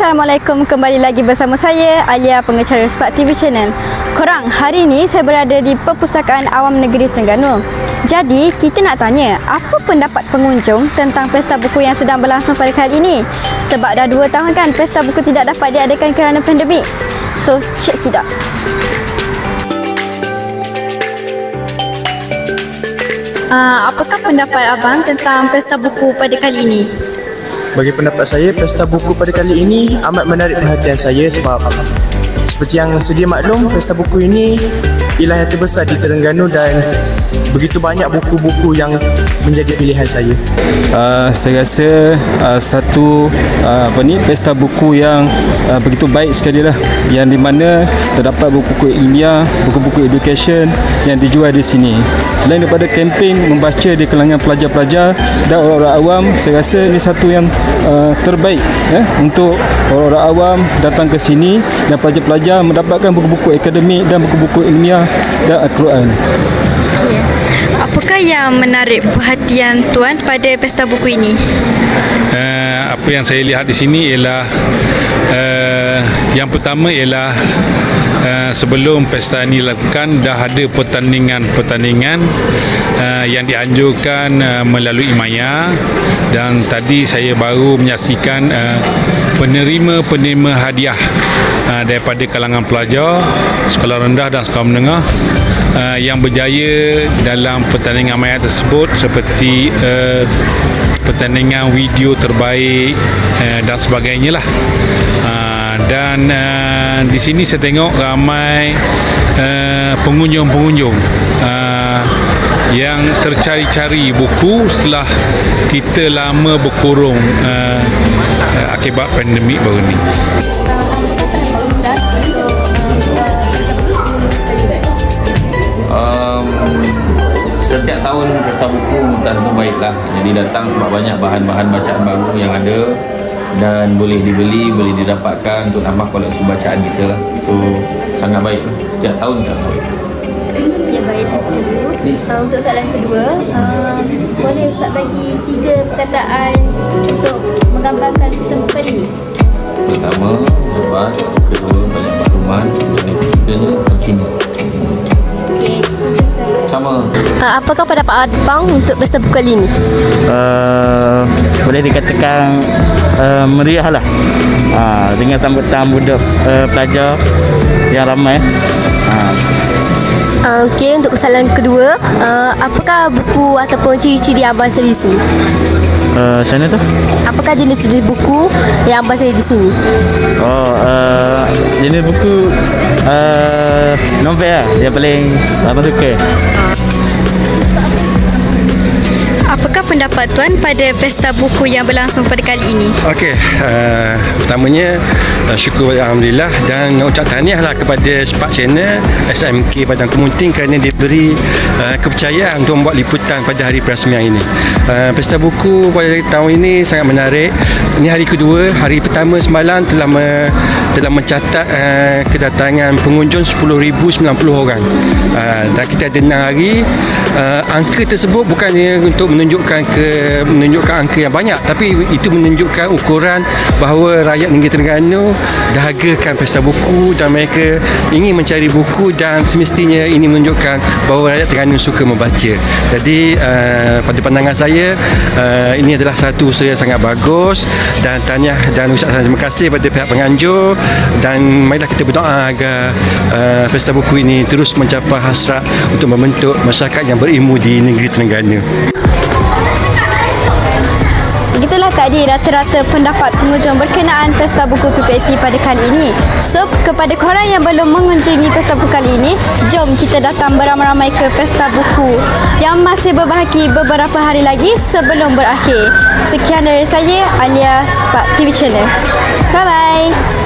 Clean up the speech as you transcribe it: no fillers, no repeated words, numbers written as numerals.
Assalamualaikum, kembali lagi bersama saya Alia, pengacara Spark TV Channel. Korang, hari ini saya berada di Perpustakaan Awam Negeri Terengganu. Jadi, kita nak tanya, apa pendapat pengunjung tentang pesta buku yang sedang berlangsung pada kali ini? Sebab dah 2 tahun kan pesta buku tidak dapat diadakan kerana pandemik. So, check it out. Apakah pendapat abang tentang pesta buku pada kali ini? Bagi pendapat saya, pesta buku pada kali ini amat menarik perhatian saya sebab seperti yang sedia maklum, pesta buku ini ialah yang terbesar di Terengganu dan begitu banyak buku-buku yang menjadi pilihan saya. Saya rasa satu pesta buku yang begitu baik sekali lah, yang di mana terdapat buku-buku ilmiah, buku-buku education yang dijual di sini. Selain daripada kempen membaca di kalangan pelajar-pelajar dan orang-orang awam, saya rasa ini satu yang terbaik untuk orang-orang awam datang ke sini dan pelajar-pelajar mendapatkan buku-buku akademik dan buku-buku ilmiah dan Al-Quran. Apakah yang menarik perhatian tuan pada pesta buku ini? Apa yang saya lihat di sini ialah yang pertama ialah sebelum pesta ini dilakukan dah ada pertandingan yang dianjurkan melalui maya, dan tadi saya baru menyaksikan penerima hadiah daripada kalangan pelajar sekolah rendah dan sekolah menengah yang berjaya dalam pertandingan maya tersebut, seperti pertandingan video terbaik dan sebagainya lah. Dan di sini saya tengok ramai pengunjung-pengunjung yang tercari-cari buku setelah kita lama berkurung akibat pandemik baru ni. Setiap tahun pesta buku tentu baiklah, jadi datang sebab banyak bahan-bahan bacaan baru yang ada dan boleh dibeli, boleh didapatkan untuk nambah koleksi bacaan kita lah. So sangat baik setiap tahun sangat baik. Ya, baik, saya setuju. Untuk soalan kedua, boleh Ustaz bagi 3 perkataan untuk menggambarkan pesta buku kali ini? Pertama, hebat. Kedua, banyak makluman. Dan yang ketiganya, terkini. Okey, sama. apakah pendapat abang untuk pesta buku kali ini? Boleh dikatakan meriah lah, dengan sambutan budak pelajar yang ramai. Okey, untuk soalan kedua, apakah buku ataupun ciri-ciri abang sendiri di sini? Macam mana tu? Apakah jenis-jenis buku yang abang sendiri di sini? Jenis buku novel lah yang paling abang suka. Apakah pendapat tuan pada pesta buku yang berlangsung pada kali ini? Okey, pertamanya syukur Alhamdulillah dan ucap tahniahlah kepada Spark Channel SMK Padang Kemunting kerana diberi kepercayaan untuk membuat liputan pada hari perasmian ini. Pesta buku pada tahun ini sangat menarik. Ini hari kedua. Hari pertama semalam telah mencatat kedatangan pengunjung 10,090 orang. Dan kita ada 6 hari. Angka tersebut bukannya untuk menunjukkan angka yang banyak, tapi itu menunjukkan ukuran bahawa rakyat negeri Terengganu dahagakan pesta buku dan mereka ingin mencari buku, dan semestinya ini menunjukkan bahawa rakyat Terengganu suka membaca. Jadi pada pandangan saya ini adalah satu usaha yang sangat bagus, dan tahniah dan ucapkan terima kasih kepada pihak penganjur, dan marilah kita berdoa agar pesta buku ini terus mencapai hasrat untuk membentuk masyarakat yang berilmu di negeri Terengganu. Begitulah tadi rata-rata pendapat pengunjung berkenaan pesta buku PPAT pada kali ini. So, kepada korang yang belum mengunjungi pesta buku kali ini, jom kita datang beramai-ramai ke pesta buku yang masih berbahagi beberapa hari lagi sebelum berakhir. Sekian dari saya, Alia, Spark TV Channel. Bye-bye.